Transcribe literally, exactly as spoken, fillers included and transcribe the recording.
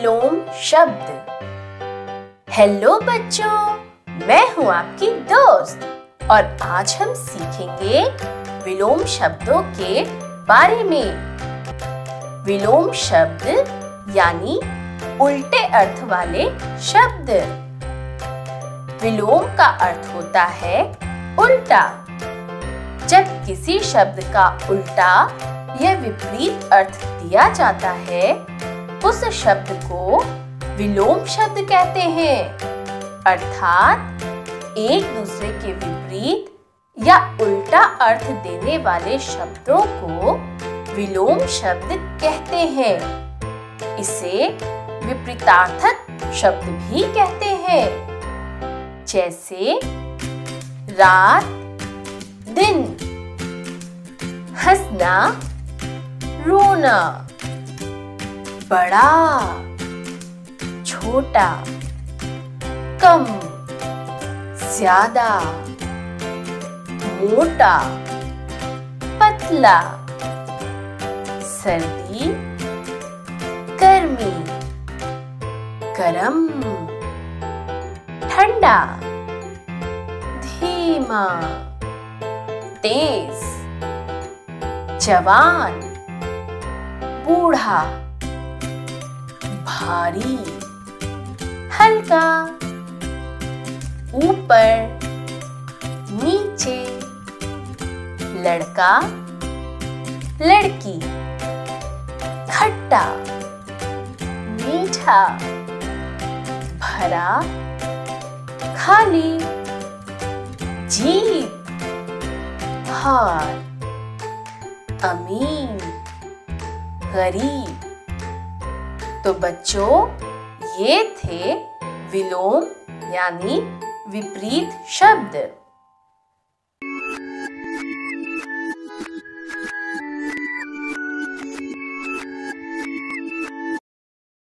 विलोम शब्द। हेलो बच्चों, मैं हूँ आपकी दोस्त और आज हम सीखेंगे विलोम शब्दों के बारे में। विलोम शब्द यानी उल्टे अर्थ वाले शब्द। विलोम का अर्थ होता है उल्टा। जब किसी शब्द का उल्टा या विपरीत अर्थ दिया जाता है, उस शब्द को विलोम शब्द कहते हैं। अर्थात एक दूसरे के विपरीत या उल्टा अर्थ देने वाले शब्दों को विलोम शब्द कहते हैं। इसे विपरीतार्थक शब्द भी कहते हैं, जैसे रात, दिन, हंसना, रोना, बड़ा, छोटा, कम, ज्यादा, मोटा, पतला, सर्दी, गर्मी, गरम, ठंडा, धीमा, तेज, जवान, बूढ़ा, भारी, हल्का, ऊपर, नीचे, लड़का, लड़की, खट्टा, मीठा, भरा, खाली, जीप, हार, अमीर, गरीब। तो बच्चों, ये थे विलोम यानी विपरीत शब्द।